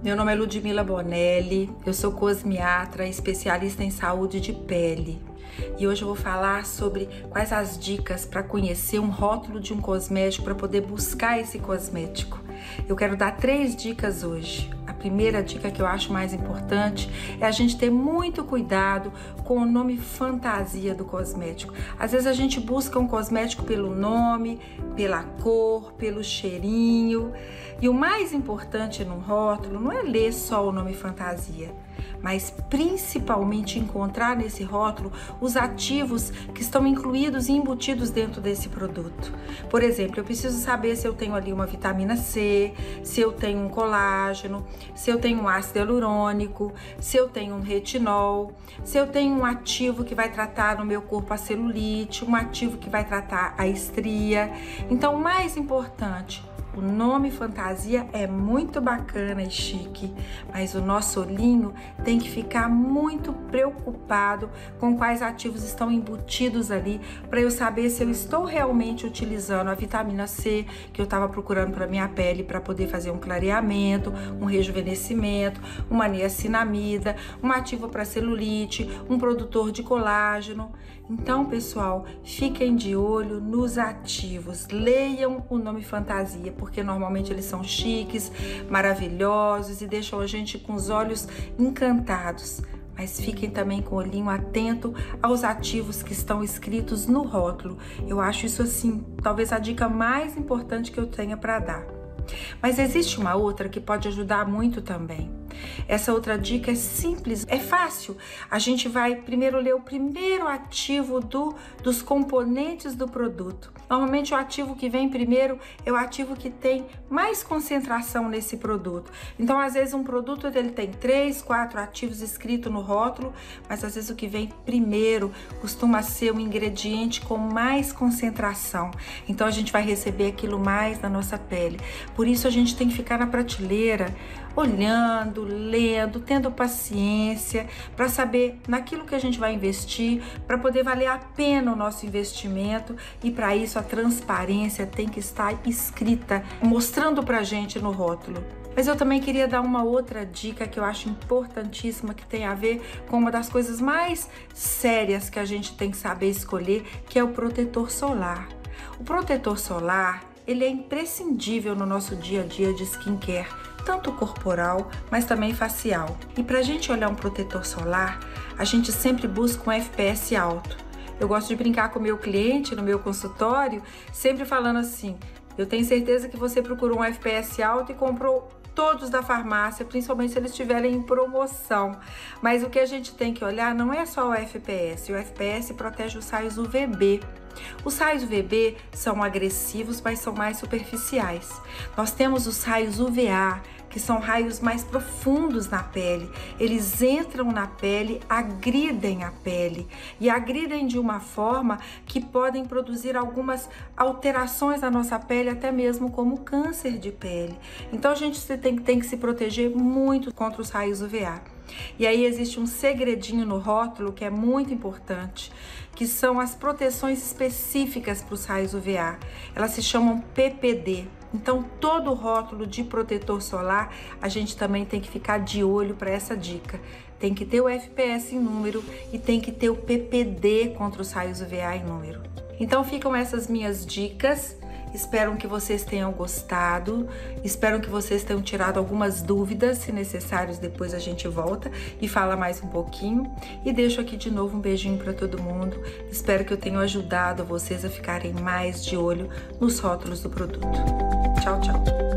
Meu nome é Ludmila Bonelli, eu sou cosmiatra, especialista em saúde de pele. E hoje eu vou falar sobre quais as dicas para conhecer um rótulo de um cosmético, para poder buscar esse cosmético. Eu quero dar 3 dicas hoje. A primeira dica, que eu acho mais importante, é a gente ter muito cuidado com o nome fantasia do cosmético. Às vezes a gente busca um cosmético pelo nome, pela cor, pelo cheirinho. E o mais importante num rótulo não é ler só o nome fantasia, mas principalmente encontrar nesse rótulo os ativos que estão incluídos e embutidos dentro desse produto. Por exemplo, eu preciso saber se eu tenho ali uma vitamina C, se eu tenho um colágeno, se eu tenho um ácido hialurônico, se eu tenho um retinol, se eu tenho um ativo que vai tratar no meu corpo a celulite, um ativo que vai tratar a estria. Então, o mais importante, o nome fantasia é muito bacana e chique, mas o nosso olhinho tem que ficar muito preocupado com quais ativos estão embutidos ali, para eu saber se eu estou realmente utilizando a vitamina C que eu estava procurando para minha pele, para poder fazer um clareamento, um rejuvenescimento, uma niacinamida, um ativo para celulite, um produtor de colágeno. Então, pessoal, fiquem de olho nos ativos, leiam o nome fantasia, porque normalmente eles são chiques, maravilhosos e deixam a gente com os olhos encantados. Mas fiquem também com o olhinho atento aos ativos que estão escritos no rótulo. Eu acho isso, assim, talvez a dica mais importante que eu tenha para dar. Mas existe uma outra que pode ajudar muito também. Essa outra dica é simples, é fácil. A gente vai primeiro ler o primeiro ativo dos componentes do produto. Normalmente o ativo que vem primeiro é o ativo que tem mais concentração nesse produto. Então, às vezes um produto ele tem 3, 4 ativos escritos no rótulo, mas às vezes o que vem primeiro costuma ser um ingrediente com mais concentração. Então a gente vai receber aquilo mais na nossa pele. Por isso a gente tem que ficar na prateleira, olhando, lendo, tendo paciência para saber naquilo que a gente vai investir, para poder valer a pena o nosso investimento. E para isso a transparência tem que estar escrita, mostrando pra gente no rótulo. Mas eu também queria dar uma outra dica que eu acho importantíssima, que tem a ver com uma das coisas mais sérias que a gente tem que saber escolher, que é o protetor solar. O protetor solar, ele é imprescindível no nosso dia a dia de skincare, tanto corporal, mas também facial. E para a gente olhar um protetor solar, a gente sempre busca um FPS alto. Eu gosto de brincar com o meu cliente no meu consultório, sempre falando assim: eu tenho certeza que você procurou um FPS alto e comprou todos da farmácia, principalmente se eles estiverem em promoção. Mas o que a gente tem que olhar não é só o FPS. O FPS protege os raios UVB. Os raios UVB são agressivos, mas são mais superficiais. Nós temos os raios UVA, que são raios mais profundos na pele. Eles entram na pele, agridem a pele e agridem de uma forma que podem produzir algumas alterações na nossa pele, até mesmo como câncer de pele. Então a gente tem que se proteger muito contra os raios UVA. E aí existe um segredinho no rótulo que é muito importante, que são as proteções específicas para os raios UVA. Elas se chamam PPD. Então, todo rótulo de protetor solar, a gente também tem que ficar de olho para essa dica. Tem que ter o FPS em número e tem que ter o PPD contra os raios UVA em número. Então, ficam essas minhas dicas. Espero que vocês tenham gostado, espero que vocês tenham tirado algumas dúvidas. Se necessários, depois a gente volta e fala mais um pouquinho. E deixo aqui de novo um beijinho para todo mundo. Espero que eu tenha ajudado vocês a ficarem mais de olho nos rótulos do produto. Tchau, tchau!